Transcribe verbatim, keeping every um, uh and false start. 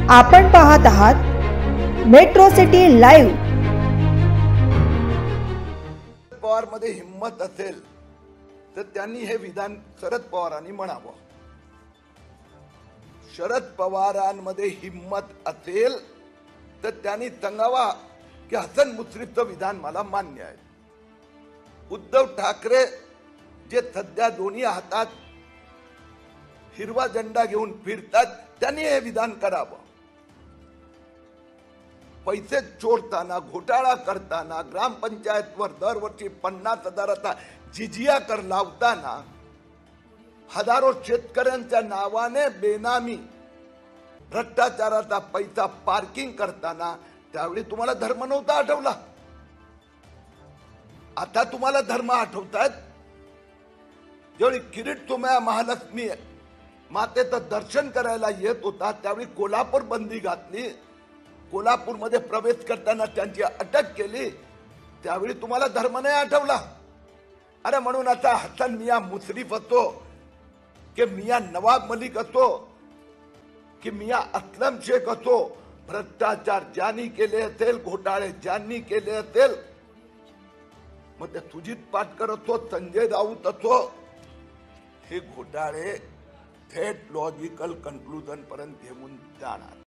आपण पाहत आहात मेट्रो सिटी लाईव्ह। पवार मध्ये हिम्मत असेल तर त्यांनी हे विधान शरद पवारांनी म्हणावं। शरद पवारांमध्ये हिम्मत असेल तर त्यांनी सांगावा की हसन मुश्रीफचं विधान मला मान्य आहे। उद्धव ठाकरे जे सध्या दोन्ही हातात हिरवा झेंडा घेऊन फिरतात त्यांनी हे विधान करावं। पैसे चोरताना, घोटाळा करताना, ग्रामपंचायतवर दरवर्षी पन्नास हजाराचा जिजिया कर लावताना, हजारो शेतकऱ्यांच्या नावाने बेनामी भ्रष्टाचाराचा पैसा पार्किंग करताना त्यावेळी तुम्हाला धर्म नव्हता आठवला। आता तुम्हाला धर्म आठवतात। ज्यावेळी किरीट तुम्हाला महालक्ष्मी मातेचं दर्शन करायला येत होता त्यावेळी कोल्हापूर बंदी घातली, कोल्हापूरमध्ये प्रवेश करताना त्यांची अटक केली, त्यावेळी तुम्हाला धर्म नाही आठवला। अरे म्हणून आता हसन मियां मुश्रीफ असो की मियां नवाब मलिक असो की मियां असलम शेख असो, भ्रष्टाचार ज्यांनी केले असेल, घोटाळे ज्यांनी केले असेल, मग ते सुजित पाटकर असो, संजय राऊत असो, हे घोटाळे थेट लॉजिकल कन्क्लुजन पर्यंत घेऊन जाणार।